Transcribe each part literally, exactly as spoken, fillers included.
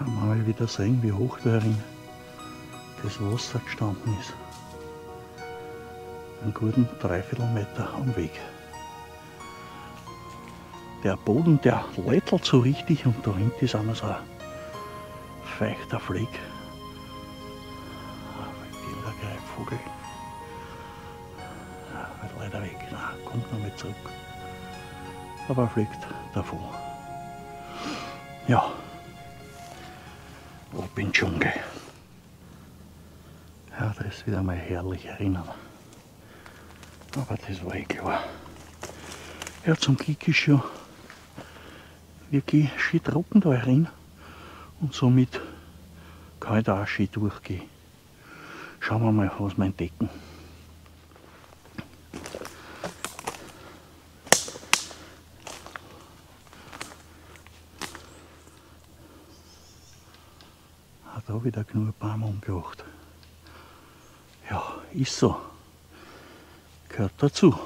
Mal wieder sehen, wie hoch darin das Wasser gestanden ist. Einen guten Dreiviertelmeter am Weg. Der Boden, der lättelt so richtig und da hinten ist auch noch so ein feuchter Fleck. Der Greifvogel. Ja, wird leider weg. Nein, kommt noch nicht zurück. Aber er fliegt davon. Ja. Ab in den Dschungel. Ja, das ist wieder mal herrlich erinnern. Aber das war eh klar. Ja, zum Glück ist ja wirklich schön trocken da herin. Und somit kann ich da auch schön durchgehen. Schauen wir mal, was wir entdecken. Hat da wieder genug Baum umgebracht. Ja, ist so. Gehört dazu.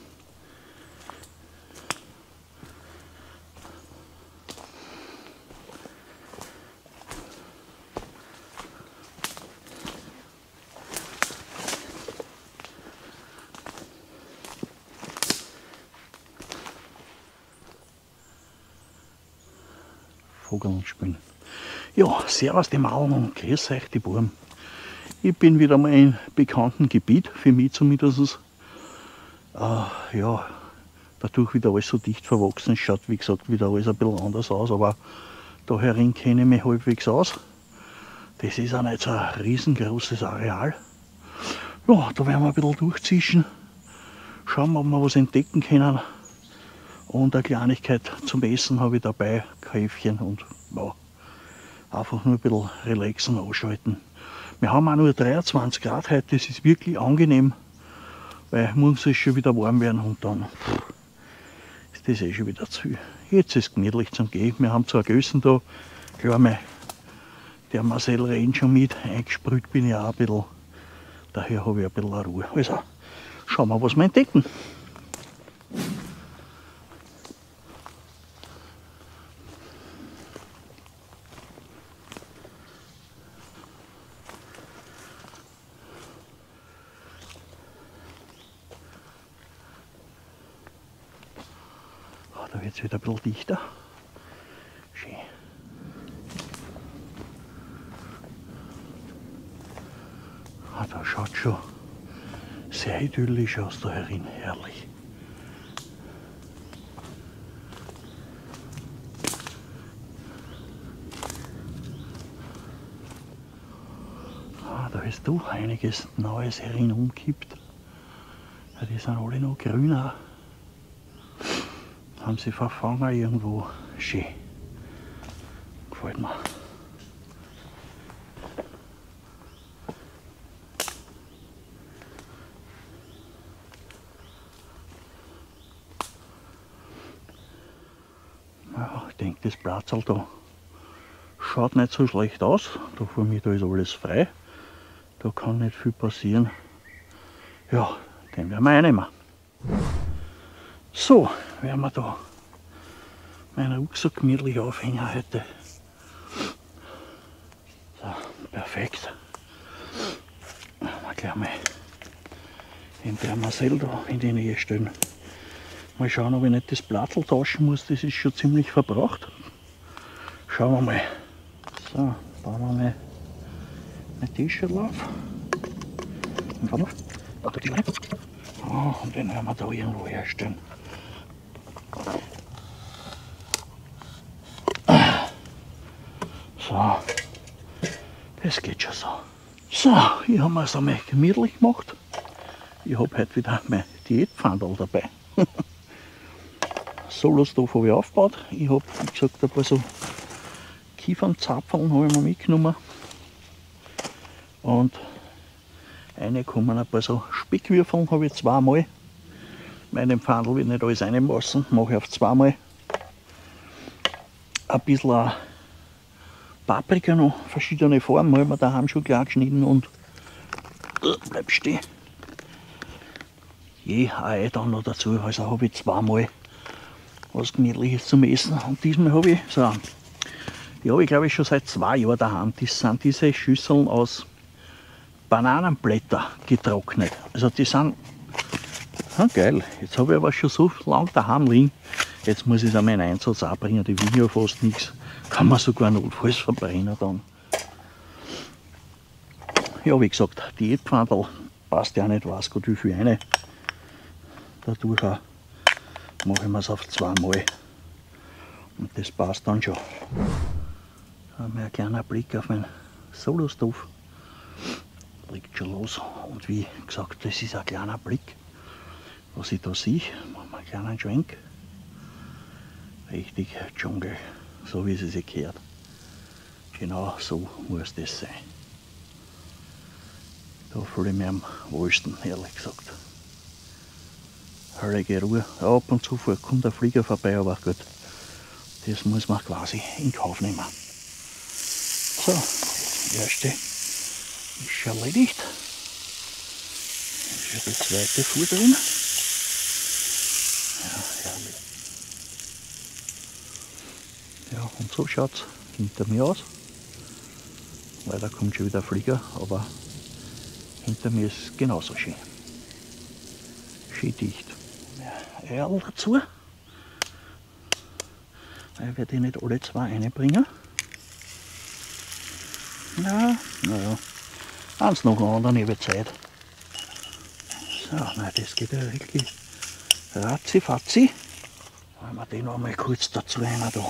Vogeln spielen. Ja, servus die Mauern und grüß euch die Buben. Ich bin wieder mal in bekannten Gebiet, für mich zumindest. Äh, ja, dadurch wieder alles so dicht verwachsen. Es schaut wie gesagt wieder alles ein bisschen anders aus, aber da herin kenne ich mich halbwegs aus. Das ist auch nicht so ein riesengroßes Areal. Ja, da werden wir ein bisschen durchzischen. Schauen wir, ob wir was entdecken können. Und eine Kleinigkeit zum Essen habe ich dabei, Käffchen und ja, einfach nur ein bisschen relaxen, ausschalten. Wir haben auch nur dreiundzwanzig Grad heute, das ist wirklich angenehm, weil morgen soll es schon wieder warm werden und dann pff, ist das eh schon wieder zu viel. Jetzt ist es gemütlich zum Gehen. Wir haben zwar Gössen da, klar, mein, der Marcel rennt schon mit, eingesprüht bin ich auch ein bisschen, daher habe ich ein bisschen Ruhe. Also, schauen wir, was wir entdecken. Da wird es wieder ein bisschen dichter. Schön. Ah, da schaut schon sehr idyllisch aus da herin, herrlich. Ah, da ist doch einiges Neues herin umkippt. Ja, die sind alle noch grün auch. Haben sie verfangen irgendwo. Schön. Gefällt mir. Ja, ich denke, das Platzl da schaut nicht so schlecht aus. Da vor mir da ist alles frei. Da kann nicht viel passieren. Ja, den werden wir einnehmen. So, werden wir da meinen Rucksack gemütlich aufhängen heute. So, perfekt. Mal gleich mal in der Marcel da in die Nähe stellen. Mal schauen, ob ich nicht das Blattl tauschen muss, das ist schon ziemlich verbraucht. Schauen wir mal. So, bauen wir mal mein T-Shirt auf. Und warte mal. Oh, und den werden wir da irgendwo herstellen. So, das geht schon so. So, ich habe mir es einmal gemütlich gemacht. Ich habe heute wieder mein Diätpfandl dabei. Solostoff habe ich aufgebaut. Ich habe, wie gesagt, ein paar so Kiefernzapfeln habe ich mir mitgenommen. Und eine kommen ein paar so Speckwürfeln, habe ich zweimal. Meinem Pfandl wird nicht alles reinpassen, mache ich auf zweimal. Ein bisschen Paprika noch, verschiedene Formen, habe ich mir daheim schon klar geschnitten und uh, bleib stehen. Je Ei dann noch dazu, also habe ich zweimal was Gemütliches zum Essen. Und diesmal habe ich so Die habe ich glaube ich schon seit zwei Jahren daheim. Das sind diese Schüsseln aus Bananenblätter getrocknet. Also die sind ah, geil. Jetzt habe ich aber schon so lange daheim liegen. Jetzt muss ich es einmal in Einsatz auch bringen. Die wiegen ja fast nichts. Kann man sogar notfalls verbrennen dann. Ja, wie gesagt, Diätpfandl passt ja nicht, weiß Gott wie viel rein. Dadurch auch mache ich mir es auf zweimal. Und das passt dann schon. Da haben wir ein kleiner Blick auf meinen Solo-Stove. Liegt schon los. Und wie gesagt, das ist ein kleiner Blick. Was ich da sehe, machen wir einen kleinen Schwenk. Richtig Dschungel, so wie es sich gehört. Genau so muss das sein. Da fühle ich mich am wohlsten, ehrlich gesagt. Herrliche Ruhe. Ja, ab und zu kommt der Flieger vorbei, aber gut, das muss man quasi in Kauf nehmen. So, das erste ist schon erledigt. Ist schon die zweite Fuhr drin. Ja, herrlich. Ja, und so schaut es hinter mir aus. Leider kommt schon wieder ein Flieger, aber hinter mir ist es genauso schön. Schön dicht. Ja, Eier dazu. Ich werde die nicht alle zwei reinbringen. Ja, naja. Eins noch einen anderen, ich habe Zeit. So, nein, das geht ja wirklich ratzi-fatzi. Wenn wir den noch mal kurz dazu rein da.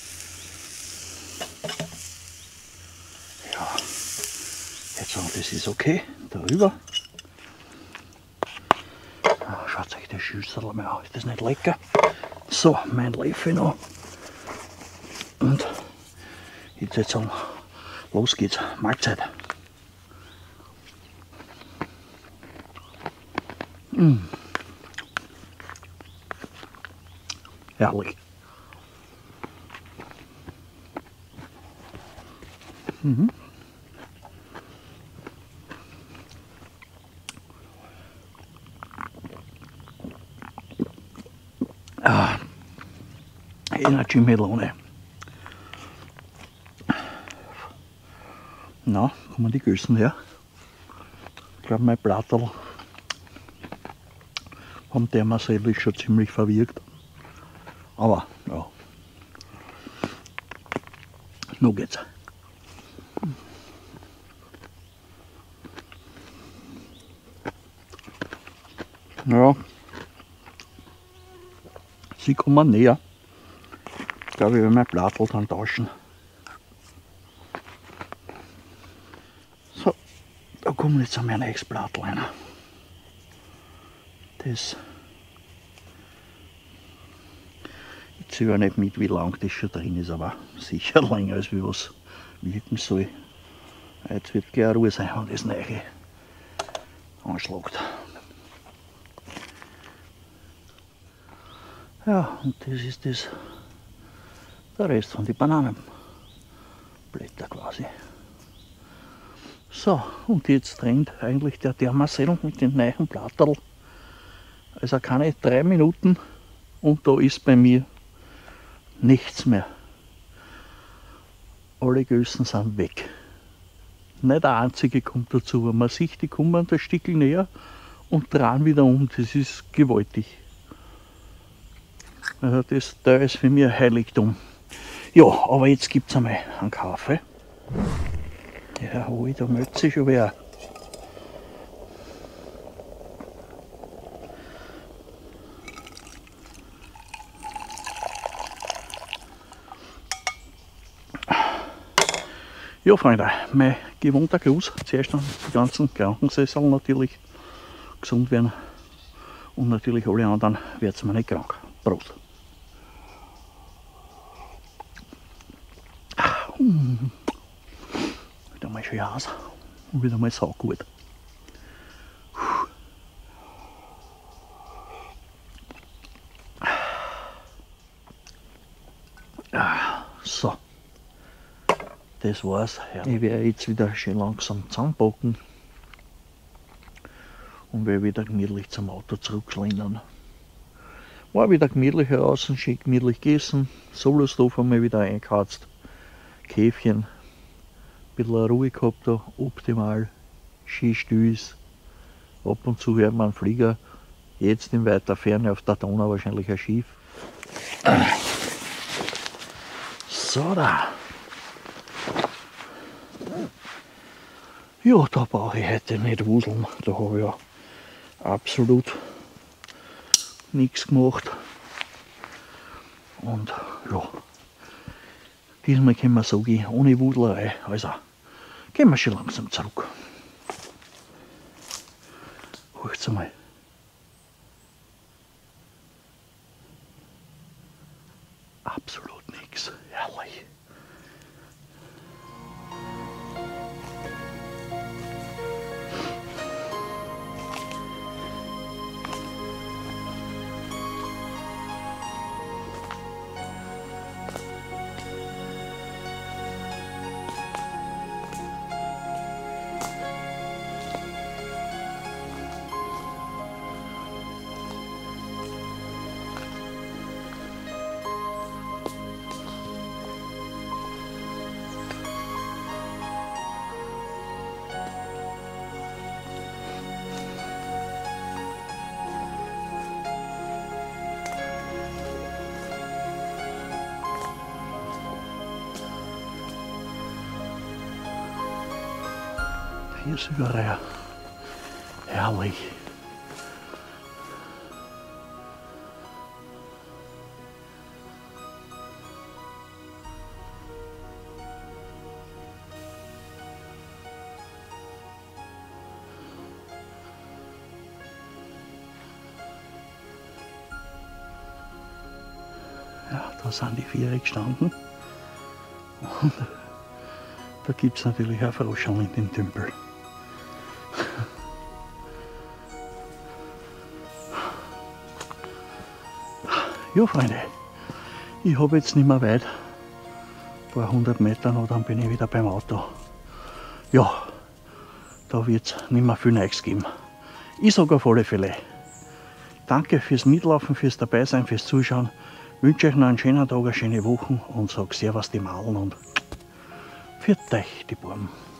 Ja, jetzt sagen, das ist okay. Darüber. Ja, schaut euch das Schüssel mal an, ist das nicht lecker? So, mein Löffel noch. Und jetzt jetzt sagen, los geht's, Mahlzeit. Mmh. Herrlich. Mhm. Ah, Energy Melone. Na, kommen die Gößen her. Ich glaube, mein Platterl haben der Marcel ist schon ziemlich verwirkt. Aber ja, nun geht's. Ja, sie kommen näher. Ich glaube, ich werde mein Platterl dann tauschen. So, da kommt jetzt mein nächstes Platterl rein. Das ich zähle ja nicht mit, wie lang das schon drin ist, aber sicher länger als wie was wirken soll. Jetzt wird gleich Ruhe sein, wenn das Neue anschlägt. Ja, und das ist das, der Rest von den Bananenblättern quasi. So, und jetzt trennt eigentlich der, der Marcel mit dem neuen Platterl. Also keine drei Minuten und da ist bei mir nichts mehr. Alle Gößen sind weg. Nicht der einzige kommt dazu, aber man sieht, die kommen ein Stück näher und drehen wieder um. Das ist gewaltig. Also das da ist für mich ein Heiligtum. Ja, aber jetzt gibt es einmal einen Kaffee. Ja, oh, da meldet sich schon wer. Ja, Freunde, mein gewohnter Gruß. Zuerst dann die ganzen Krankensessel natürlich gesund werden und natürlich alle anderen werden mir nicht krank. Prost! Hm. Wieder mal schön heiß und wieder mal saugut. So. Das war's. Ich werde jetzt wieder schön langsam zusammenpacken und werde wieder gemütlich zum Auto zurückschlendern. War wieder gemütlich heraus, schön gemütlich gegessen, Solo-Stove haben wir wieder eingeheizt. Käfchen, ein bisschen Ruhe gehabt da, optimal, schön still ist. Ab und zu hört man einen Flieger, jetzt in weiter Ferne auf der Donau wahrscheinlich ein Schiff. So da. Ja, da brauche ich heute nicht wuseln, da habe ich ja absolut nichts gemacht. Und ja, diesmal können wir sagen, ohne Wudlerei, also gehen wir schon langsam zurück. Hört's mal. Absolut nichts, herrlich. Hier ist überall herrlich. Ja, da sind die Viere gestanden. Und da gibt es natürlich auch Froscheln in den Tümpel. Ja, Freunde, ich habe jetzt nicht mehr weit, ein paar hundert Meter noch, dann bin ich wieder beim Auto. Ja, da wird es nicht mehr viel Neues geben. Ich sage auf alle Fälle, danke fürs Mitlaufen, fürs Dabeisein, fürs Zuschauen. Wünsche euch noch einen schönen Tag, eine schöne Woche und sage Servus die Malen und pfiat euch die Buben.